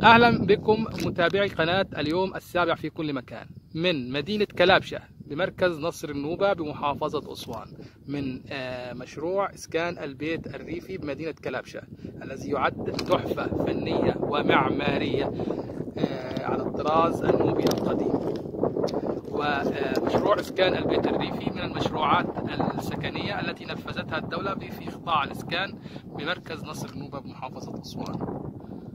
أهلا بكم متابعي قناة اليوم السابع في كل مكان من مدينة كلابشة بمركز نصر النوبة بمحافظة أسوان، من مشروع إسكان البيت الريفي بمدينة كلابشة الذي يعد تحفة فنية ومعمارية على الطراز النوبي القديم. ومشروع إسكان البيت الريفي من المشروعات السكنية التي نفذتها الدولة في قطاع الإسكان بمركز نصر النوبة بمحافظة أسوان.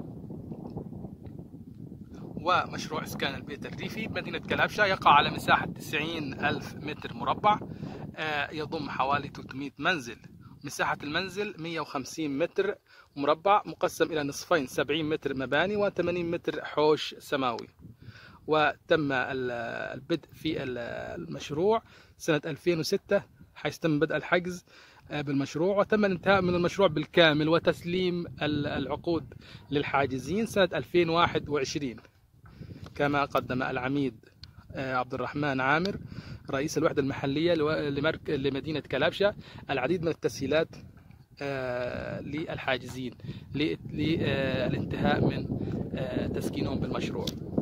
ومشروع إسكان البيت الريفي بمدينة كلابشة يقع على مساحة 90,000 متر مربع، يضم حوالي 300 منزل. مساحة المنزل 150 متر مربع مقسم إلى نصفين، 70 متر مباني و80 متر حوش سماوي. وتم البدء في المشروع سنة 2006 حيث تم بدء الحجز بالمشروع، وتم الانتهاء من المشروع بالكامل وتسليم العقود للحاجزين سنة 2021. كما قدم العميد عبد الرحمن عامر رئيس الوحدة المحلية لمدينة كلابشة العديد من التسهيلات للحاجزين للانتهاء من تسكينهم بالمشروع.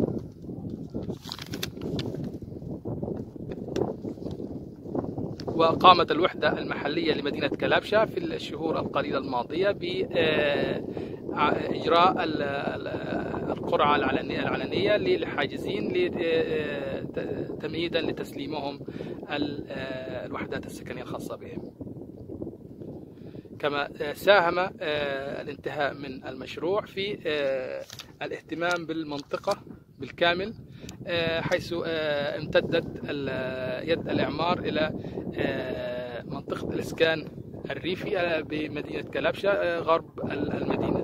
وقامت الوحدة المحلية لمدينة كلابشة في الشهور القليلة الماضية بإجراء القرعة العلنية للحاجزين تمهيدا لتسليمهم الوحدات السكنية الخاصة بهم. كما ساهم الانتهاء من المشروع في الاهتمام بالمنطقة بالكامل، حيث امتدت يد الإعمار إلى منطقة الإسكان الريفي بمدينة كلابشة غرب المدينة.